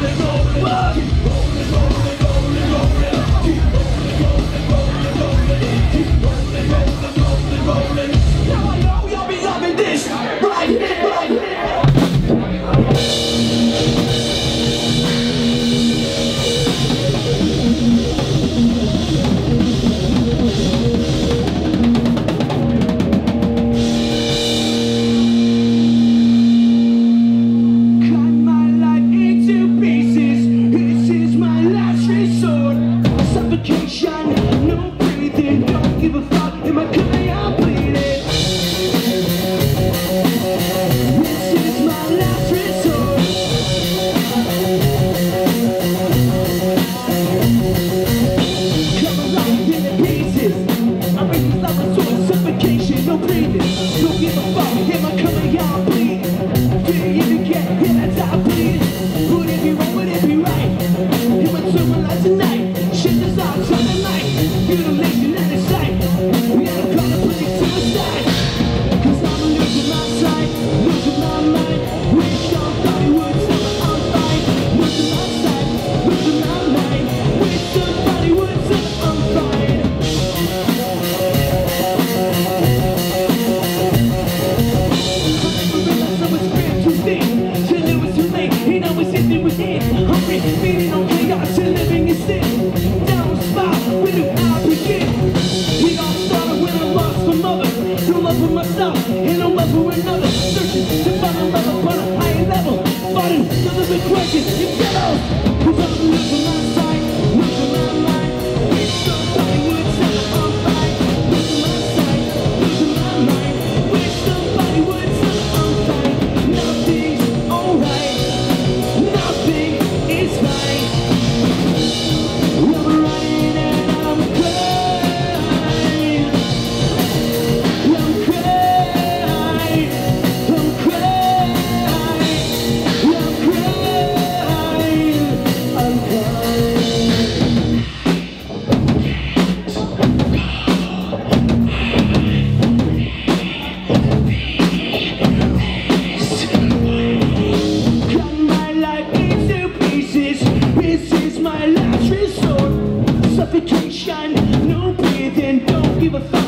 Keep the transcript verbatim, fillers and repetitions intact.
rolling, rolling, what? Keep rolling, rolling, rolling, rolling. Keep rolling, rolling, rolling, rolling. Keep rolling, rolling, rolling, rolling. Now I know y'all be loving this right here, right here. No breathing, don't give a fuck. Am I coming out bleeding? This is my last resort. Come alive in the pieces. I bring this love a sort of suffocation, no breathing. Don't give a fuck. Am I coming out bleeding? Did you even get here? That's how I bleed. Would it be wrong? Would it be right? You went to my life tonight. Shit is all something like mutilation and a sight. We had to call the police suicide. Cause I'm losing my sight, losing my mind. Wish somebody would set me on fire. Losing my sight, losing my mind. Wish somebody would set me on fire. I never realized I was spread too thin till it was too late. And I was sitting within, hungry, feeding on chaos and living in sin. Where do I begin? It all started when I lost my mother. No love for myself and no love for another. Searching to find a love upon a higher level. Fighting to live in questions and ghettos. Cause I'm losing my sight, losing my mind. Wish somebody would set me on fire. Losing my sight, losing my mind. Wish somebody would set me on fire. Nothing's alright, nothing is fine. I'm running and I'm crying, I'm crying, I'm crying, I'm crying, I'm crying. Cut my life into pieces, this is my last resort. Suffocation, no breathing, don't give a fuck.